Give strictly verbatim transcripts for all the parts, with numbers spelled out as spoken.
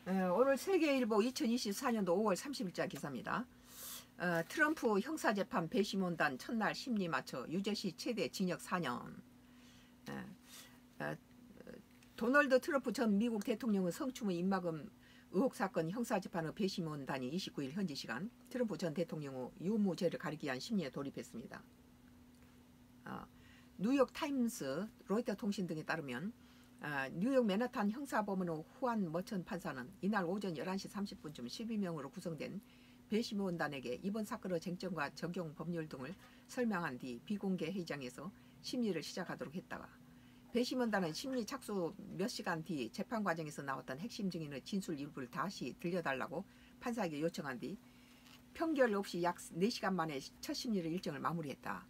에, 오늘 세계일보 이천이십사 년도 오월 삼십일자 기사입니다. 어, 트럼프 형사재판 배심원단 첫날 심리 맞춰 유죄시 최대 징역 사 년. 에, 에, 도널드 트럼프 전 미국 대통령의 성추문 입막음 의혹 사건 형사재판의 배심원단이 이십구일 현지 시간 트럼프 전 대통령의 유무죄를 가리기 위한 심리에 돌입했습니다. 어, 뉴욕 타임스, 로이터 통신 등에 따르면 어, 뉴욕 맨하탄 형사법원의 후안 머천 판사는 이날 오전 열한 시 삼십 분쯤 십이 명으로 구성된 배심원단에게 이번 사건의 쟁점과 적용 법률 등을 설명한 뒤 비공개 회의장에서 심리를 시작하도록 했다가 배심원단은 심리 착수 몇 시간 뒤 재판 과정에서 나왔던 핵심 증인의 진술 일부를 다시 들려달라고 판사에게 요청한 뒤 편결 없이 약 네 시간 만에 첫 심리를 일정을 마무리했다.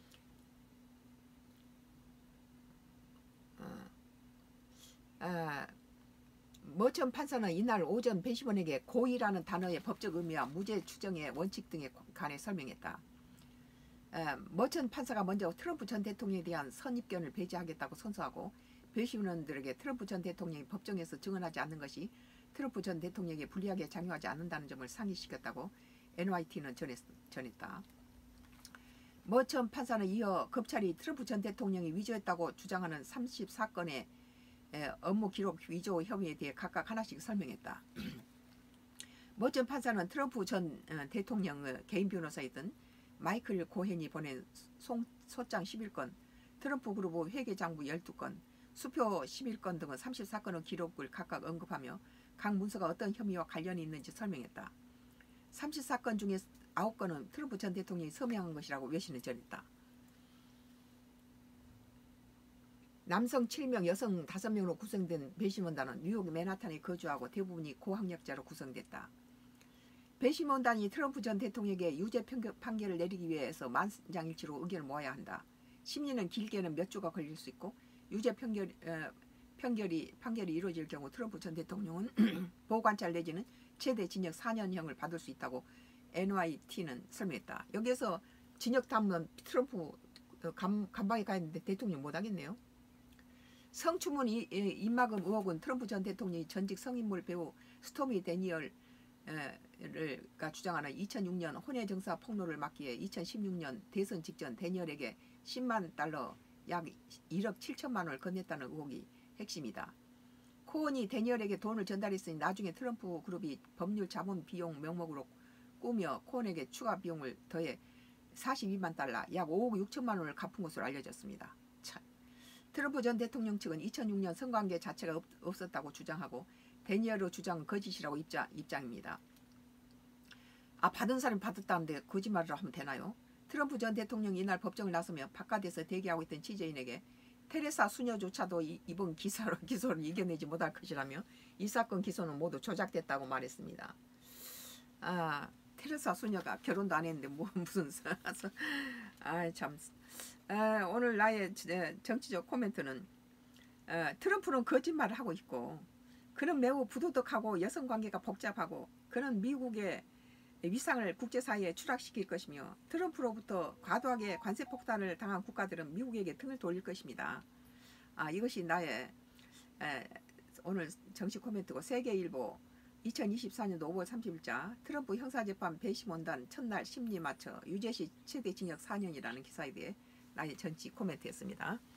어, 어, 머천 판사는 이날 오전 배심원에게 고의라는 단어의 법적 의미와 무죄 추정의 원칙 등에 관해 설명했다. 에, 머천 판사가 먼저 트럼프 전 대통령에 대한 선입견을 배제하겠다고 선서하고 배심원들에게 트럼프 전 대통령이 법정에서 증언하지 않는 것이 트럼프 전 대통령에게 불리하게 작용하지 않는다는 점을 상기시켰다고 엔와이티는 전했, 전했다. 머천 판사는 이어 검찰이 트럼프 전 대통령이 위조했다고 주장하는 삼십사 건의 에, 업무 기록 위조 혐의에 대해 각각 하나씩 설명했다. 머천 판사는 트럼프 전 어, 대통령의 개인 변호사이던 마이클 코헨이 보낸 송, 소장 십일 건, 트럼프 그룹 회계장부 열두 건, 수표 십일 건 등의 삼십사 건의 기록을 각각 언급하며 각 문서가 어떤 혐의와 관련이 있는지 설명했다. 삼십사 건 중에 아홉 건은 트럼프 전 대통령이 서명한 것이라고 외신을 전했다. 남성 칠 명, 여성 다섯 명으로 구성된 배심원단은 뉴욕 맨하탄에 거주하고 대부분이 고학력자로 구성됐다. 배심원단이 트럼프 전 대통령에게 유죄 판결을 내리기 위해서 만장일치로 의견을 모아야 한다. 심리는 길게는 몇 주가 걸릴 수 있고 유죄 판결, 어, 판결이, 판결이 이루어질 경우 트럼프 전 대통령은 보호관찰 내지는 최대 징역 사 년형을 받을 수 있다고 엔와이티는 설명했다. 여기에서 징역 담으면 트럼프 감, 감방에 가 있는데 대통령 못하겠네요. 성추문 입막음 의혹은 트럼프 전 대통령이 전직 성인물 배우 스토미 데니얼 가 주장하는 이천육 년 혼외정사 폭로를 막기 위해 이천십육 년 대선 직전 데니얼에게 십만 달러 약 일억 칠천만 원을 건넸다는 의혹이 핵심이다. 코언이 데니얼에게 돈을 전달했으니 나중에 트럼프 그룹이 법률 자문 비용 명목으로 꾸며 코언에게 추가 비용을 더해 사십이만 달러 약 오억 육천만 원을 갚은 것으로 알려졌습니다. 참. 트럼프 전 대통령 측은 이천육 년 성관계 자체가 없, 없었다고 주장하고 데니얼의 주장은 거짓이라고 입장, 입장입니다. 아, 받은 사람이 받았다는데 거짓말을 하면 되나요? 트럼프 전 대통령이 이날 법정을 나서며 바깥에서 대기하고 있던 취재인에게 테레사 수녀조차도 이, 이번 기사로, 기소를 이겨내지 못할 것이라며 이 사건 기소는 모두 조작됐다고 말했습니다. 아, 테레사 수녀가 결혼도 안 했는데 뭐 무슨 아, 참. 아, 오늘 나의 정치적 코멘트는 아, 트럼프는 거짓말을 하고 있고 그는 매우 부도덕하고 여성관계가 복잡하고 그는 미국의 위상을 국제사회에 추락시킬 것이며 트럼프로부터 과도하게 관세 폭탄을 당한 국가들은 미국에게 등을 돌릴 것입니다. 아, 이것이 나의 에, 오늘 정치 코멘트고 세계일보 이천이십사 년도 오월 삼십일자 트럼프 형사재판 배심원단 첫날 심리 맞춰 유죄시 최대 징역 사 년이라는 기사에 대해 나의 정치 코멘트였습니다.